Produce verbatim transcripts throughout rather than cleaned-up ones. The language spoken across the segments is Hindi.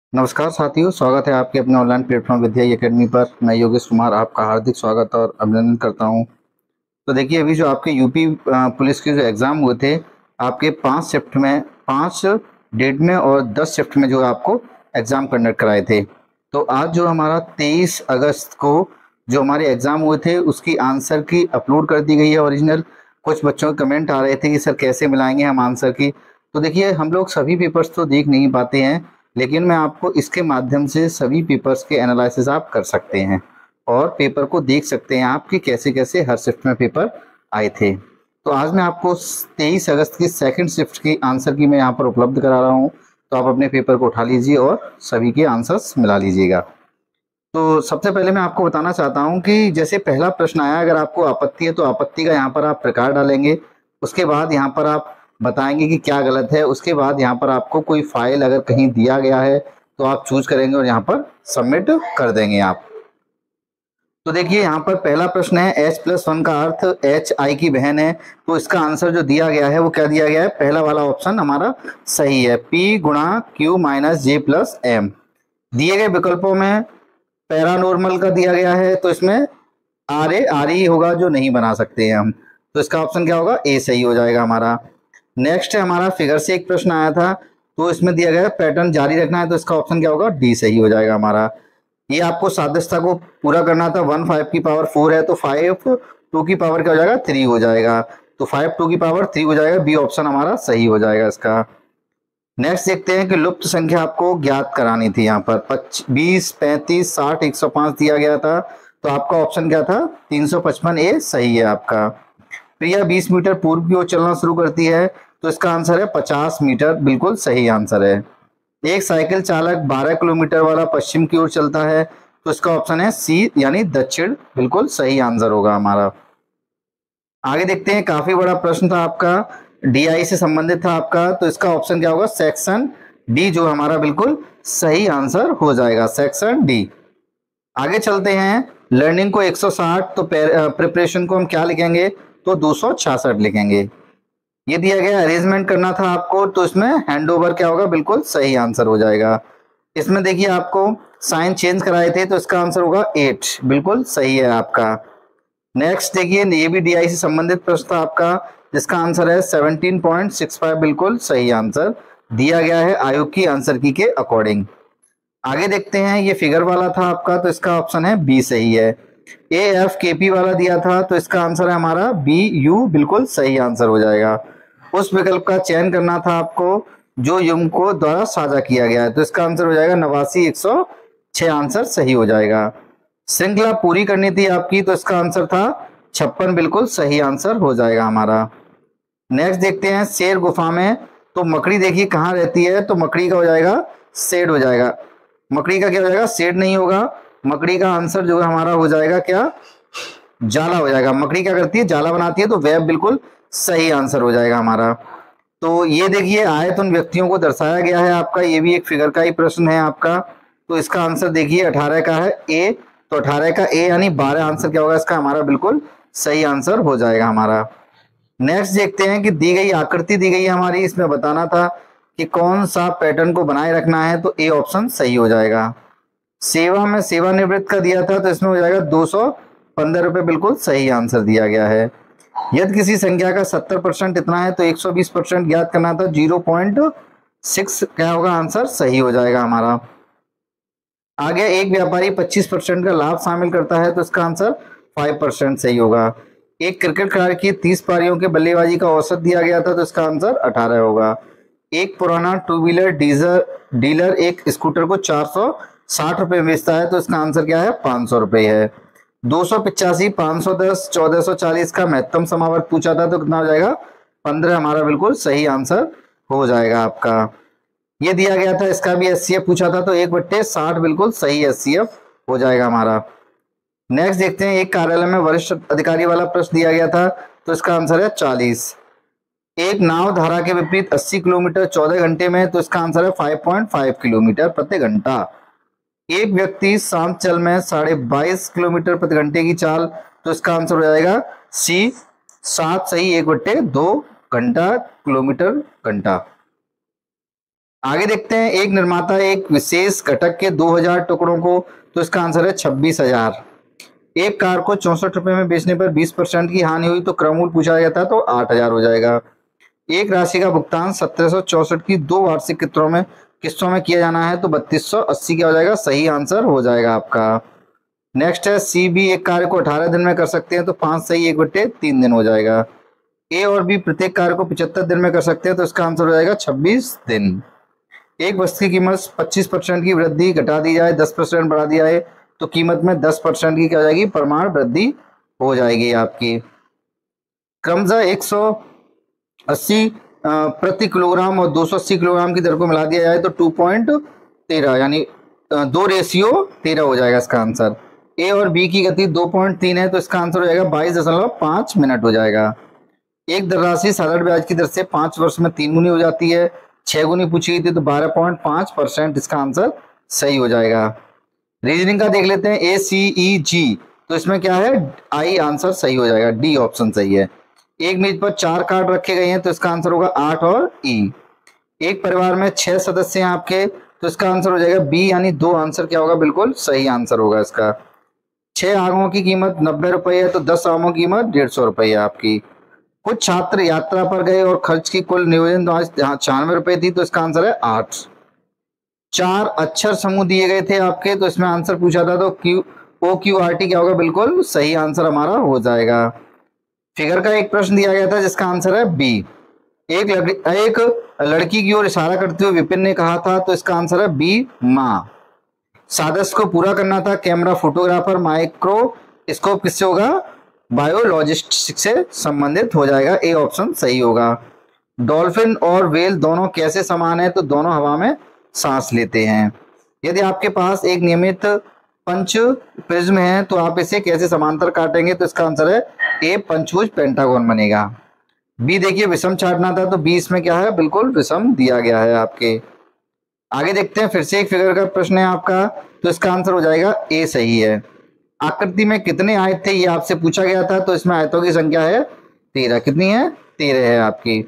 नमस्कार साथियों, स्वागत है आपके अपने ऑनलाइन प्लेटफॉर्म विद्या एकेडमी पर। मैं योगेश कुमार आपका हार्दिक स्वागत और अभिनंदन करता हूं। तो देखिए, अभी जो आपके यूपी अ, पुलिस के जो एग्ज़ाम हुए थे, आपके पाँच शिफ्ट में पाँच डेट में और दस शिफ्ट में जो आपको एग्ज़ाम कंडक्ट कराए थे। तो आज जो हमारा तेईस अगस्त को जो हमारे एग्ज़ाम हुए थे, उसकी आंसर की अपलोड कर दी गई है ओरिजिनल। कुछ बच्चों के कमेंट आ रहे थे कि सर कैसे मिलाएंगे हम आंसर की। तो देखिए, हम लोग सभी पेपर्स तो देख नहीं पाते हैं, लेकिन मैं आपको इसके माध्यम से सभी पेपर्स के एनालिसिस आप कर सकते हैं और पेपर को देख सकते हैं आप कि कैसे कैसे हर शिफ्ट में पेपर आए थे। तो आज मैं आपको तेईस अगस्त की सेकंड शिफ्ट की आंसर की मैं यहाँ पर उपलब्ध करा रहा हूँ। तो आप अपने पेपर को उठा लीजिए और सभी के आंसर्स मिला लीजिएगा। तो सबसे पहले मैं आपको बताना चाहता हूँ कि जैसे पहला प्रश्न आया, अगर आपको आपत्ति है तो आपत्ति का यहाँ पर आप प्रकार डालेंगे। उसके बाद यहाँ पर आप बताएंगे कि क्या गलत है। उसके बाद यहाँ पर आपको कोई फाइल अगर कहीं दिया गया है तो आप चूज करेंगे और यहाँ पर सबमिट कर देंगे आप। तो देखिए, यहाँ पर पहला प्रश्न है, एच प्लस वन का अर्थ एच आई की बहन है। तो इसका आंसर जो दिया गया है वो क्या दिया गया है, पहला वाला ऑप्शन हमारा सही है, पी गुणा Q minus J plus M. दिए गए विकल्पों में पैरानॉर्मल का दिया गया है, तो इसमें आर ए आर ही होगा, जो नहीं बना सकते हैं हम। तो इसका ऑप्शन क्या होगा, ए सही हो जाएगा हमारा। नेक्स्ट है हमारा फिगर से एक प्रश्न आया था, तो इसमें दिया गया है पैटर्न जारी रखना है, तो इसका ऑप्शन क्या होगा, डी सही हो जाएगा हमारा। ये आपको सादृश्यता को पूरा करना था, वन फाइव की पावर फोर है तो फाइव टू की पावर क्या हो जाएगा, थ्री हो जाएगा। तो फाइव टू की पावर थ्री हो जाएगा, बी ऑप्शन हमारा सही हो जाएगा इसका। नेक्स्ट देखते हैं कि लुप्त संख्या आपको ज्ञात करानी थी। यहाँ पर बीस, पैंतीस, साठ, एक सौ पांच दिया गया था, तो आपका ऑप्शन क्या था, तीन सौ पचपन ए सही है आपका। प्रिया बीस मीटर पूर्व की ओर चलना शुरू करती है, तो इसका आंसर है पचास मीटर, बिल्कुल सही आंसर है। एक साइकिल चालक बारह किलोमीटर वाला पश्चिम की ओर चलता है, तो इसका ऑप्शन है सी यानी दक्षिण, बिल्कुल सही आंसर होगा हमारा। आगे देखते हैं, काफी बड़ा प्रश्न था आपका, डीआई से संबंधित था आपका, तो इसका ऑप्शन क्या होगा, सेक्शन डी जो हमारा बिल्कुल सही आंसर हो जाएगा, सेक्शन डी। आगे चलते हैं, लर्निंग को एक सौ साठ, तो प्रिपरेशन को हम क्या लिखेंगे, तो दो सौ छियासठ लिखेंगे। ये दिया गया अरेंजमेंट करना था आपको, तो इसमें हैंडओवर क्या होगा, बिल्कुल सही आंसर हो जाएगा। इसमें देखिए आपको साइन चेंज कराए थे, तो इसका आंसर होगा एट, बिल्कुल सही है आपका। नेक्स्ट देखिए, ये भी डीआई से संबंधित प्रश्न था आपका, जिसका आंसर है सेवनटीन पॉइंट सिक्स फाइव, बिल्कुल सही आंसर दिया गया है आयोग की आंसर की के अकॉर्डिंग। आगे देखते हैं, ये फिगर वाला था आपका, तो इसका ऑप्शन है बी सही है। ए एफ के पी वाला दिया था, तो इसका आंसर है हमारा बी यू, बिल्कुल सही आंसर हो जाएगा। उस विकल्प का चयन करना था आपको जो युग्मकों द्वारा साझा किया गया है, तो इसका आंसर हो जाएगा नवासी, एक सौ छह, आंसर सही हो जाएगा। श्रृंखला पूरी करनी थी आपकी, तो इसका आंसर था छप्पन, बिल्कुल सही आंसर हो जाएगा हमारा। नेक्स्ट देखते हैं, शेर गुफा में, तो मकड़ी देखिए कहाँ रहती है, तो मकड़ी का हो जाएगा शेड हो जाएगा। मकड़ी का क्या हो जाएगा, शेड नहीं होगा। मकड़ी का आंसर जो है हमारा हो जाएगा क्या, जाला हो जाएगा। मकड़ी क्या करती है, जाला बनाती है, तो वेब बिल्कुल सही आंसर हो जाएगा हमारा। तो ये देखिए, आयत उन व्यक्तियों को दर्शाया गया है आपका, ये भी एक फिगर का ही प्रश्न है आपका। तो इसका आंसर देखिए अठारह का है ए, तो अठारह का ए यानी बारह, आंसर क्या होगा इसका हमारा, बिल्कुल सही आंसर हो जाएगा हमारा। नेक्स्ट देखते हैं कि दी गई आकृति दी गई है हमारी, इसमें बताना था कि कौन सा पैटर्न को बनाए रखना है, तो ए ऑप्शन सही हो जाएगा। सेवा में सेवानिवृत्त का दिया था, तो इसमें हो जाएगा दो सौ पंद्रह रुपए, बिल्कुल सही आंसर दिया गया है। यदि किसी संख्या का सत्तर परसेंट इतना है तो एक सौ बीस परसेंट ज्ञात करना था, जीरो पॉइंट सिक्स क्या होगा, आंसर सही हो जाएगा हमारा। आगे, एक व्यापारी पच्चीस परसेंट का लाभ शामिल करता है, तो इसका आंसर पाँच परसेंट सही होगा। एक क्रिकेट खिलाड़ी की तीस पारियों के बल्लेबाजी का औसत दिया गया था, तो इसका आंसर अठारह होगा। एक पुराना टू व्हीलर डीजर डीलर एक स्कूटर को चार सौ साठ रुपए में बेचता है, तो इसका आंसर क्या है, पाँच सौ रुपए है। दो सौ पिचासी, पाँच सौ दस, चौदह सौ चालीस का महत्तम समावर्त पूछा था, तो कितना हो जाएगा, पंद्रह, हमारा बिल्कुल सही आंसर हो जाएगा आपका। ये दिया गया था, इसका भी एस सी एफ पूछा था, तो एक बट्टे साठ, बिल्कुल सही एस सी एफ हो जाएगा हमारा। नेक्स्ट देखते हैं, एक कार्यालय में वरिष्ठ अधिकारी वाला प्रश्न दिया गया था, तो इसका आंसर है चालीस। एक नाव धारा के विपरीत अस्सी किलोमीटर चौदह घंटे में, तो इसका आंसर है पाँच पॉइंट पाँच किलोमीटर प्रति घंटा। एक व्यक्ति शांत चल में साढ़े बाईस किलोमीटर प्रति घंटे की चाल, तो इसका आंसर हो जाएगा सी सात सही, एक बट्टे दो घंटा किलोमीटर घंटा। आगे देखते हैं, एक निर्माता एक विशेष घटक के दो हजार टुकड़ों को, तो इसका आंसर है छब्बीस हजार। एक कार को चौसठ रुपए में बेचने पर बीस परसेंट की हानि हुई तो क्रममूल्य पूछा गया था, तो आठ हजार हो जाएगा। एक राशि का भुगतान सत्रह सौ चौसठ की दो वार्षिक किस्तों में किस्तों में किया जाना है, तो बत्तीस सौ अस्सी क्या हो जाएगा, सही आंसर हो जाएगा आपका। नेक्स्ट है, सी बी एक कार्य को अठारह दिन में कर सकते हैं, तो पांच सही एक बट्टे तीन दिन हो जाएगा। ए और बी प्रत्येक कार्य को पचहत्तर दिन में कर सकते हैं, तो इसका आंसर हो जाएगा छब्बीस दिन। एक वस्तु की कीमत पच्चीस परसेंट की वृद्धि घटा दी जाए, दस परसेंट बढ़ा दिया है, तो कीमत में दस परसेंट की क्या हो जाएगी, परिमाण वृद्धि हो जाएगी आपकी। क्रमशः एक सौ अस्सी प्रति किलोग्राम और दो सौ अस्सी किलोग्राम की दर को मिला दिया जाए तो टू पॉइंट तेरह यानी दो रेशियो तेरह हो जाएगा इसका आंसर। ए और बी की गति दो पॉइंट तीन है, तो इसका आंसर हो जाएगा बाईस दशमलव पाँच मिनट हो जाएगा। एक धनराशि साधारण ब्याज की दर से पांच वर्ष में तीन गुनी हो जाती है, छह गुनी पूछी गई थी, तो बारह पॉइंट पाँच परसेंट इसका आंसर सही हो जाएगा। रीजनिंग का देख लेते हैं, ए सी ई जी, तो इसमें क्या है, आई आंसर सही हो जाएगा, डी ऑप्शन सही है। एक मेज पर चार कार्ड रखे गए हैं, तो इसका आंसर होगा आठ और ई। एक परिवार में छह सदस्य हैं आपके, तो इसका आंसर हो जाएगा बी, यानी दो आंसर क्या होगा, बिल्कुल सही आंसर होगा इसका। छह आमों की कीमत नब्बे रुपए है, तो दस आमों की कीमत डेढ़ सौ रुपए है आपकी। कुछ छात्र यात्रा पर गए और खर्च की कुल नियोजन छियानवे रुपए थी, तो इसका आंसर है आठ। चार अक्षर समूह दिए गए थे आपके, तो इसमें आंसर पूछा था, तो Q O Q R T क्या होगा, बिल्कुल सही आंसर हमारा हो जाएगा। फिगर का एक प्रश्न दिया गया था जिसका आंसर है बी। एक लड़की एक लड़की की ओर इशारा करते हुए विपिन ने कहा था, तो इसका आंसर है बी, माँ। सादृश्य को पूरा करना था, कैमरा फोटोग्राफर, माइक्रोस्कोप किससे होगा, बायोलॉजिस्ट से संबंधित हो जाएगा, ए ऑप्शन सही होगा। डॉल्फिन और व्हेल दोनों कैसे समान है, तो दोनों हवा में सांस लेते हैं। यदि आपके पास एक नियमित पंच प्रिज्म है तो आप इसे कैसे समांतर काटेंगे, तो इसका आंसर है ए, पंचभुज पेंटागन बनेगा। बी देखिए विषम छाटना था, तो बी इसमें क्या है, बिल्कुल विषम दिया गया है आपके। आगे देखते हैं, फिर से एक फिगर का प्रश्न है आपका, तो इसका आंसर हो जाएगा ए सही है। आकृति में कितने आयत थे, ये आपसे पूछा गया था, तो इसमें आयतों की संख्या है तेरह। कितनी है, तेरह है आपकी।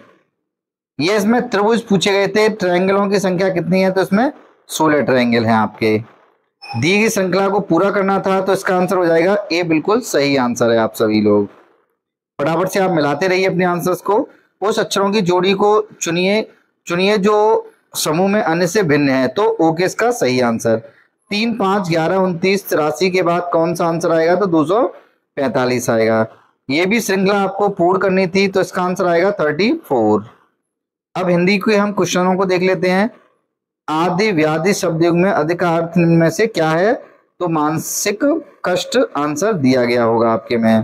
ये इसमें त्रिभुज पूछे गए थे, ट्रायंगलों की संख्या कितनी है, तो इसमें सोलह ट्रायंगल हैं आपके। दी गई श्रृंखला को पूरा करना था, तो इसका आंसर हो जाएगा ए, बिल्कुल सही आंसर है आप सभी लोग। फटाफट से आप मिलाते रहिए अपने आंसर्स को। उस अक्षरों की जोड़ी को चुनिए चुनिए जो समूह में अन्य से भिन्न है, तो ओ के इसका सही आंसर। तीन पाँच ग्यारह उनतीस राशि के बाद कौन सा आंसर आएगा, तो दो सौ पैंतालीस आएगा। ये भी श्रृंखला आपको पूर्ण करनी थी, तो इसका आंसर आएगा थर्टी फोर। अब हिंदी के हम क्वेश्चनों को देख लेते हैं। आदि व्याधि शब्द युग में अधिक अर्थ में से क्या है, तो मानसिक कष्ट आंसर दिया गया होगा आपके में।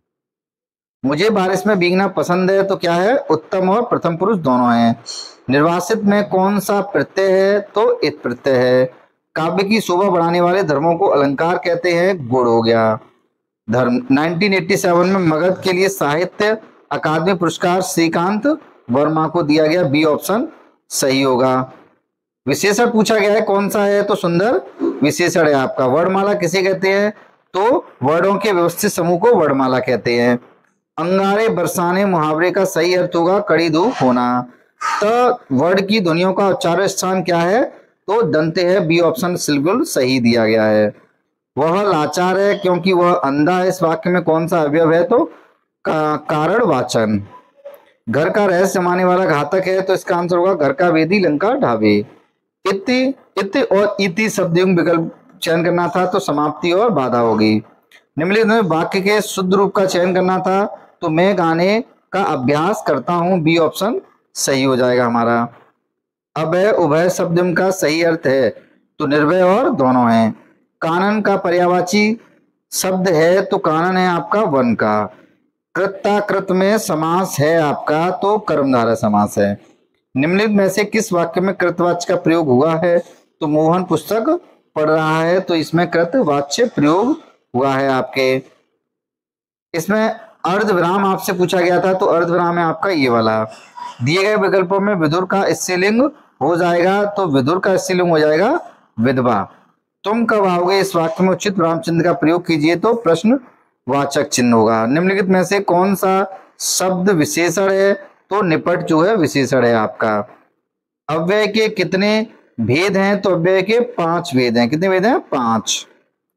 मुझे बारिश में भीगना पसंद है, तो क्या है, उत्तम और प्रथम पुरुष दोनों हैं। निर्वासित में कौन सा प्रत्यय है, तो इत प्रत्यय है। काव्य की शोभा बढ़ाने वाले धर्मों को अलंकार कहते हैं, गुण हो गया। धर्म नाइनटीन एटी सेवन में मगध के लिए साहित्य अकादमी पुरस्कार श्रीकांत वर्मा को दिया गया, बी ऑप्शन सही होगा। विशेषण पूछा गया है, कौन सा है, तो सुंदर विशेषण है आपका। वर्णमाला किसे कहते हैं, तो वर्णों के व्यवस्थित समूह को वर्णमाला कहते हैं। अंगारे बरसाने मुहावरे का सही अर्थ होगा कड़ी धूप होना। तो वर्ण की ध्वनियों का उच्चारण स्थान क्या है, तो दंते है, बी ऑप्शन बिल्कुल सही दिया गया है। वह लाचार है क्योंकि वह अंधा है, इस वाक्य में कौन सा अवयव है, तो का, कारण वाचन। घर का रहस्य जमाने वाला घातक है, तो इसका आंसर होगा घर का वेदी लंका ढाबे। इति इति और इति शब्द विकल्प चयन करना था, तो समाप्ति और बाधा होगी। निम्नलिखित में वाक्य के शुद्ध रूप का चयन करना था, तो मैं गाने का अभ्यास करता हूं, बी ऑप्शन सही हो जाएगा हमारा। अभय उभय शब्द का सही अर्थ है, तो निर्भय और दोनों हैं। कानन का पर्यायवाची शब्द है, तो कानन है आपका वन का। कृत्ता कृत में समास है आपका, तो कर्मधारय समास है। निम्नलिखित में से किस वाक्य में कृतवाच्य का प्रयोग हुआ है, तो मोहन पुस्तक पढ़ रहा है, तो इसमें कृतवाच्य प्रयोग हुआ है आपके। इसमें अर्धविराम आपसे पूछा गया था, तो अर्धविराम है आपका ये वाला। दिए गए विकल्पों में विदुर का स्त्रीलिंग हो जाएगा, तो विदुर का स्त्रीलिंग हो जाएगा विधवा। तुम कब आओगे, इस वाक्य में उचित विराम चिन्ह का प्रयोग कीजिए, तो प्रश्न वाचक चिन्ह होगा। निम्नलिखित में से कौन सा शब्द विशेषण है, तो निपट जो है विशेषण है आपका। अव्यय के कितने भेद हैं? तो अव्यय के पांच भेद हैं। कितने भेद हैं? पांच।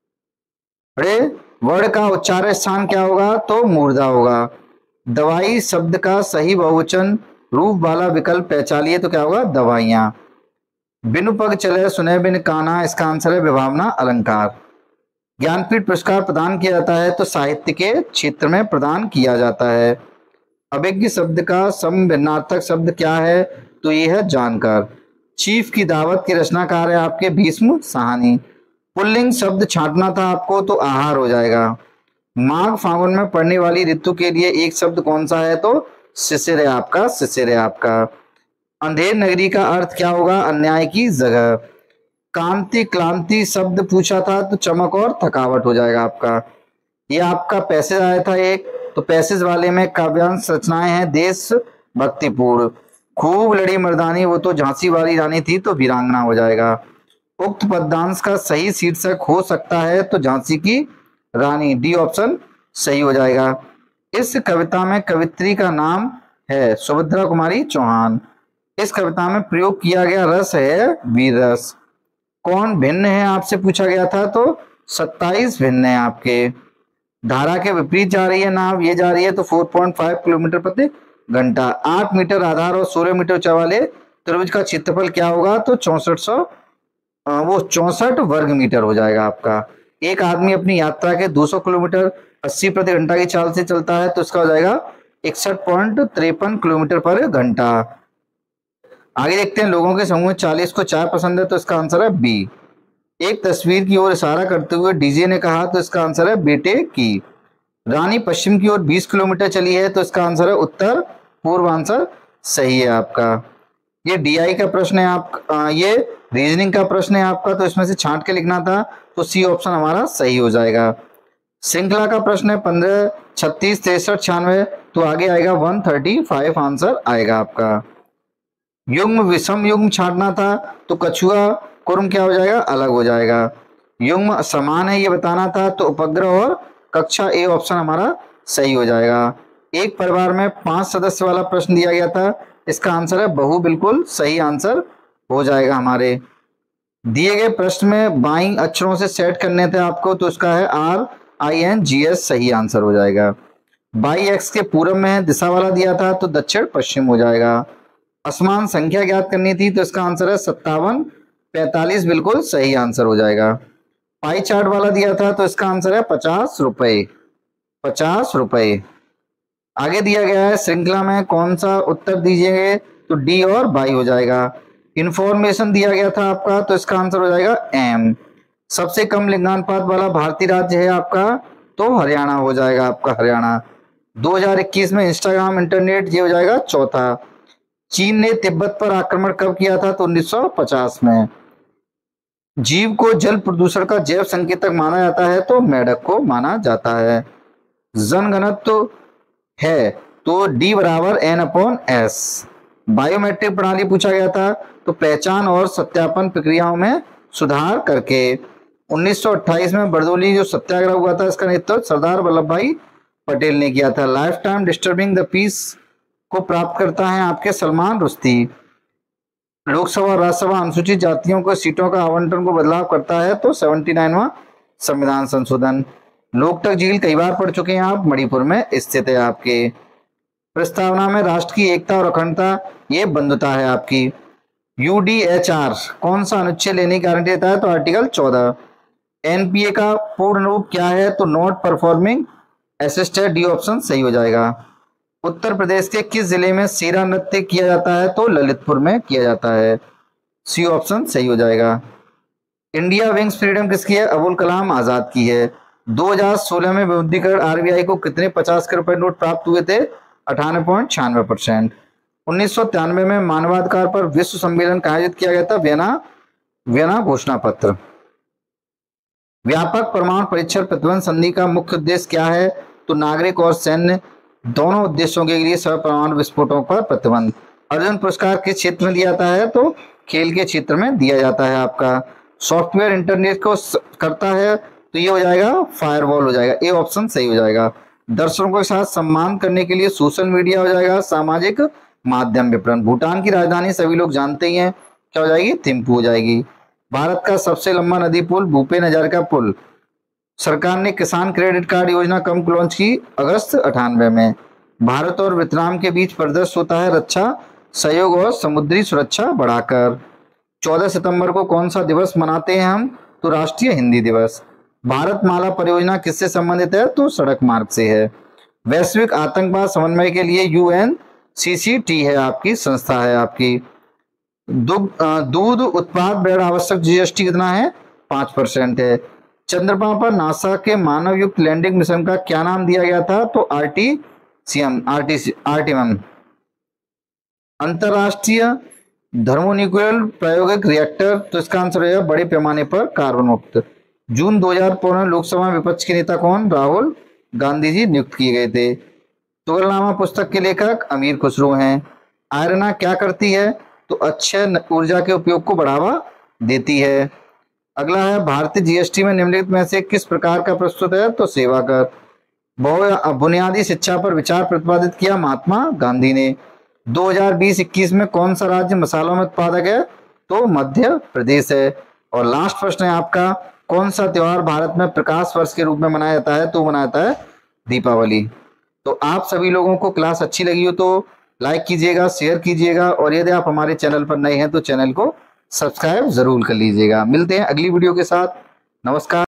अरे वर्ण का उच्चारण स्थान क्या होगा? तो मूर्धा होगा। दवाई शब्द का सही बहुवचन रूप वाला विकल्प पहचानिए, तो क्या होगा? दवाइयां। बिनु पग चले सुने बिन काना, इसका आंसर है विभावना अलंकार। ज्ञानपीठ पुरस्कार प्रदान किया जाता है तो साहित्य के क्षेत्र में प्रदान किया जाता है। अभिज्ञ शब्द का समभिन्नार्थक शब्द क्या है? तो ये है जानकर। चीफ की दावत के रचनाकार है आपके भीष्म साहनी। पुल्लिंग शब्द छांटना था आपको, तो आहार हो जाएगा। माघ फागुन में पड़ने वाली ऋतु के लिए एक शब्द कौन सा है? तो शिशिर है आपका, शिशिर है आपका। अंधेर नगरी का अर्थ क्या होगा? अन्याय की जगह। कांति क्लांति शब्द पूछा था तो चमक और थकावट हो जाएगा आपका। ये आपका पैसेज आया था एक, तो पैसेज वाले में काव्यांश रचनाएं हैं देश भक्तिपूर्ण। खूब लड़ी मर्दानी, वो तो झांसी वाली रानी थी, तो वीरांगना हो जाएगा। उक्त पद्यांश का सही शीर्षक हो सकता है तो झांसी की रानी, डी ऑप्शन सही हो जाएगा। इस कविता में कवित्री का नाम है सुभद्रा कुमारी चौहान। इस कविता में प्रयोग किया गया रस है वीर रस। कौन भिन्न है आपसे पूछा गया था, तो सत्ताईस भिन्न है आपके। धारा के विपरीत जा रही है नाव, ये जा रही है तो चार पॉइंट पाँच किलोमीटर प्रति घंटा। आठ मीटर आधार और सोलह मीटर ऊंचाई वाले त्रिभुज का क्षेत्रफल क्या होगा? तो चौसठ सौ वो चौसठ वर्ग मीटर हो जाएगा आपका। एक आदमी अपनी यात्रा के दो सौ किलोमीटर अस्सी प्रति घंटा की चाल से चलता है तो इसका हो जाएगा इकसठ पॉइंट तिरपन किलोमीटर पर घंटा। आगे देखते हैं, लोगों के समूह में चालीस को चाय पसंद है, तो इसका आंसर है बी। एक तस्वीर की ओर इशारा करते हुए डीजे ने कहा, तो इसका आंसर है बेटे की। रानी पश्चिम की ओर बीस किलोमीटर चली है, तो इसका आंसर है उत्तर पूर्व, आंसर सही है आपका। ये डीआई का प्रश्न है आप आ, ये रीजनिंग का प्रश्न है आपका, तो इसमें से छांट के लिखना था, तो सी ऑप्शन हमारा सही हो जाएगा। श्रृंखला का प्रश्न है पंद्रह छत्तीस तिरसठ छियानवे, तो आगे आएगा वन थर्टी फाइव, आंसर आएगा आपका। युग्म विषम युग्म छांटना था, तो कछुआ कुर्म क्या हो जाएगा? अलग हो जाएगा। युग्म समान है ये बताना था, तो उपग्रह और कक्षा, ए ऑप्शन हमारा सही हो जाएगा। एक परिवार में पांच सदस्य वाला प्रश्न दिया गया था, इसका आंसर है बहु, बिल्कुल सही आंसर हो जाएगा हमारे। दिए गए प्रश्न में बाई अक्षरों से सेट करने थे आपको, तो इसका है R I N G S, सही आंसर हो जाएगा। बाई एक्स के पूर्व में दिशा वाला दिया था, तो दक्षिण पश्चिम हो जाएगा। असमान संख्या ज्ञात करनी थी, तो इसका आंसर है सत्तावन पैंतालीस, बिल्कुल सही आंसर हो जाएगा। पाई चार्ट वाला दिया था, तो इसका आंसर है पचास रुपए, पचास रुपए। आगे दिया गया है श्रृंखला में कौन सा उत्तर दीजिएगा, तो डी और बाई हो जाएगा। इंफॉर्मेशन दिया गया था आपका, तो इसका आंसर हो जाएगा एम। सबसे कम लिंगानुपात वाला भारतीय राज्य है आपका, तो हरियाणा हो जाएगा आपका, हरियाणा। दो हज़ार इक्कीस में इंस्टाग्राम इंटरनेट ये हो जाएगा चौथा। चीन ने तिब्बत पर आक्रमण कब किया था, तो उन्नीस सौ पचास में। जीव को जल प्रदूषण का जैव संकेतक माना जाता है, तो मेढक को माना जाता है। जनघनत्व है, तो डी बराबर एन अपॉन एस। बायोमेट्रिक प्रणाली पूछा गया था, तो पहचान और सत्यापन प्रक्रियाओं में सुधार करके। उन्नीस सौ अट्ठाईस में बरदोली जो सत्याग्रह हुआ था, इसका नेतृत्व सरदार वल्लभ भाई पटेल ने किया था। Lifetime disturbing the peace को प्राप्त करता है आपके सलमान रुश्दी। लोकसभा और राज्यसभा अनुसूचित जातियों को सीटों का आवंटन को बदलाव करता है, तो उन्यासी संविधान संशोधन। लोकटक झील कई बार पढ़ चुके हैं आप, मणिपुर में स्थित है आपके। प्रस्तावना में राष्ट्र की एकता और अखंडता ये बंधुता है आपकी। यूडीएचआर कौन सा अनुच्छेद लेने की गारंटी देता है, तो आर्टिकल चौदह। एनपीए का पूर्ण रूप क्या है, तो not performing assisted, D option सही हो जाएगा। उत्तर प्रदेश के किस जिले में सीरा नृत्य किया जाता है, तो ललितपुर में किया जाता है, सी ऑप्शन सही हो जाएगा। इंडिया विंग्स फ्रीडम किसकी है, अबुल कलाम आजाद की है। दो हज़ार सोलह में विमुद्रीकरण आरबीआई को कितने पचास के रुपए नोट प्राप्त हुए थे, अठानवे पॉइंट छियानवे परसेंट। उन्नीस सौ तिरानवे में मानवाधिकार पर विश्व सम्मेलन का आयोजित किया गया था, वियना वियना घोषणा पत्र। व्यापक परमाणु परीक्षण प्रतिबंध संधि का मुख्य उद्देश्य क्या है, तो नागरिक और सैन्य दोनों उद्देश्यों के लिए सभी परमाणु विस्फोटों पर प्रतिबंध। अर्जुन पुरस्कार किस क्षेत्र में दिया जाता है, तो खेल के क्षेत्र में दिया जाता है आपका। सॉफ्टवेयर इंटरनेट को करता है, तो ये हो जाएगा फायरवॉल हो जाएगा, ए ऑप्शन सही हो जाएगा। दर्शकों के साथ सम्मान करने के लिए सोशल मीडिया हो जाएगा सामाजिक माध्यम विपणन। भूटान की राजधानी सभी लोग जानते ही हैं, क्या हो जाएगी? थिम्पू हो जाएगी। भारत का सबसे लंबा नदी पुल भूपेन हजारिका पुल। सरकार ने किसान क्रेडिट कार्ड योजना कब लॉन्च की? अगस्त अठानवे में। भारत और वियतनाम के बीच प्रदर्शित होता है रक्षा सहयोग और समुद्री सुरक्षा बढ़ाकर। चौदह सितंबर को कौन सा दिवस मनाते हैं हम? तो राष्ट्रीय हिंदी दिवस। भारत माला परियोजना किससे संबंधित है? तो सड़क मार्ग से है। वैश्विक आतंकवाद समन्वय के लिए यूएन सीसीटी है आपकी संस्था है आपकी। दूध उत्पाद बेड़ आवश्यक जीएसटी कितना है? पांच परसेंट है। चंद्रमा पर नासा के मानव युक्त लैंडिंग मिशन का क्या नाम दिया गया था? तो आरटीसीएम आरटीसी आरटीएम। अंतरराष्ट्रीय थर्मोन्यूक्लियर प्रायोगिक रिएक्टर, तो इसका आंसर है बड़े पैमाने पर कार्बन मुक्त। जून दो हज़ार पंद्रह लोकसभा विपक्ष के नेता कौन? राहुल गांधी जी नियुक्त किए गए थे। तुगलनामा पुस्तक के लेखक अमीर खुसरो हैं। आयरना क्या करती है? तो अक्षय ऊर्जा के उपयोग को बढ़ावा देती है। अगला है भारतीय जीएसटी में निम्नलिखित में से किस प्रकार का प्रस्तुत है? तो सेवा कर। बुनियादी शिक्षा पर विचार प्रतिपादित किया महात्मा गांधी ने। दो हज़ार बीस इक्कीस में कौन सा राज्य मसालों में उत्पादक है? तो मध्य प्रदेश है। और लास्ट प्रश्न है आपका, कौन सा त्योहार भारत में प्रकाश वर्ष के रूप में मनाया जाता है? तो मनाया जाता है दीपावली। तो आप सभी लोगों को क्लास अच्छी लगी हो तो लाइक कीजिएगा, शेयर कीजिएगा, और यदि आप हमारे चैनल पर नए हैं तो चैनल को सब्सक्राइब जरूर कर लीजिएगा। मिलते हैं अगली वीडियो के साथ। नमस्कार।